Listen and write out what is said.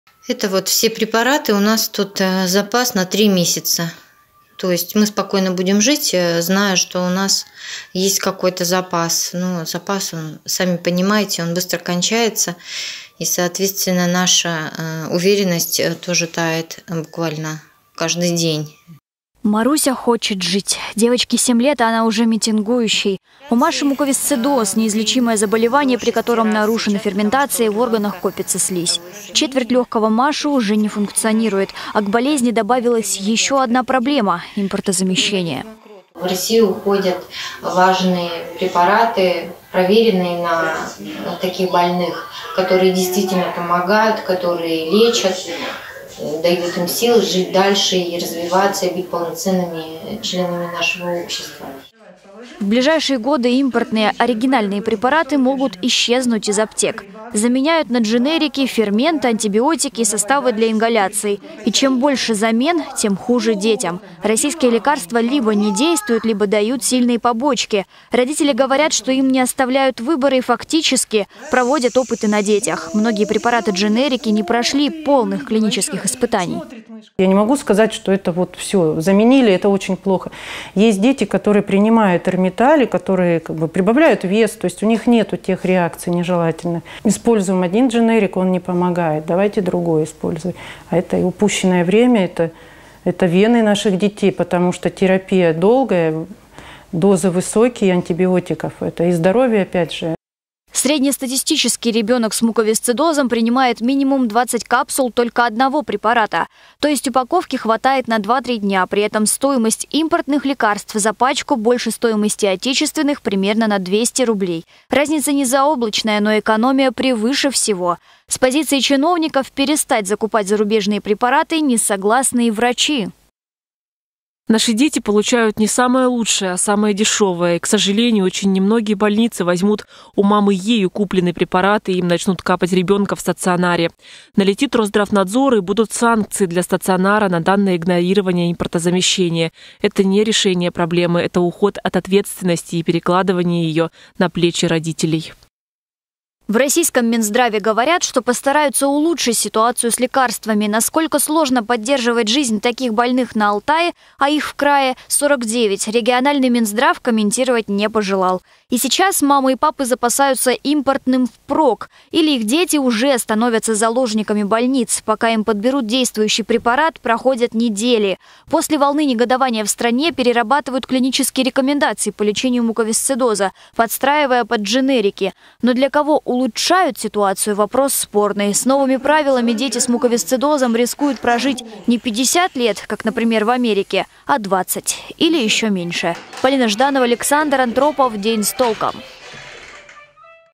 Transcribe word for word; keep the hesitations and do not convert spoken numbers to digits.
Это вот все препараты, у нас тут запас на три месяца. То есть мы спокойно будем жить, зная, что у нас есть какой-то запас. Ну, запас, он, сами понимаете, он быстро кончается. И, соответственно, наша уверенность тоже тает буквально каждый день. Маруся хочет жить. Девочке семь лет, а она уже митингующий. У Маши муковисцидоз – неизлечимое заболевание, при котором нарушена ферментация и в органах копится слизь. Четверть легкого Маши уже не функционирует, а к болезни добавилась еще одна проблема – импортозамещение. В Россию уходят важные препараты, проверенные на таких больных, которые действительно помогают, которые лечат, дают им силы жить дальше и развиваться, и быть полноценными членами нашего общества. В ближайшие годы импортные оригинальные препараты могут исчезнуть из аптек. Заменяют на дженерики, ферменты, антибиотики и составы для ингаляции. И чем больше замен, тем хуже детям. Российские лекарства либо не действуют, либо дают сильные побочки. Родители говорят, что им не оставляют выбора и фактически проводят опыты на детях. Многие препараты дженерики не прошли полных клинических испытаний. Я не могу сказать, что это вот все заменили, это очень плохо. Есть дети, которые принимают эрмитали, которые как бы прибавляют вес, то есть у них нету тех реакций нежелательных. Используем один дженерик, он не помогает, давайте другой используем. А это и упущенное время, это, это вены наших детей, потому что терапия долгая, дозы высокие антибиотиков, это и здоровье опять же. Среднестатистический ребенок с муковисцидозом принимает минимум двадцать капсул только одного препарата. То есть упаковки хватает на два-три дня. При этом стоимость импортных лекарств за пачку больше стоимости отечественных примерно на двести рублей. Разница не заоблачная, но экономия превыше всего. С позиции чиновников перестать закупать зарубежные препараты не согласны и врачи. Наши дети получают не самое лучшее, а самое дешевое. И, к сожалению, очень немногие больницы возьмут у мамы ею купленные препараты, и им начнут капать ребенка в стационаре. Налетит Росздравнадзор, и будут санкции для стационара на данное игнорирование импортозамещения. Это не решение проблемы, это уход от ответственности и перекладывание ее на плечи родителей. В российском Минздраве говорят, что постараются улучшить ситуацию с лекарствами. Насколько сложно поддерживать жизнь таких больных на Алтае, а их в крае сорок девять, региональный Минздрав комментировать не пожелал. И сейчас мамы и папы запасаются импортным впрок. Или их дети уже становятся заложниками больниц. Пока им подберут действующий препарат, проходят недели. После волны негодования в стране перерабатывают клинические рекомендации по лечению муковисцидоза, подстраивая под дженерики. Но для кого улучшают ситуацию – вопрос спорный. С новыми правилами дети с муковисцидозом рискуют прожить не пятьдесят лет, как, например, в Америке, а двадцать или еще меньше. Полина Жданова, Александр Антропов. День с толком.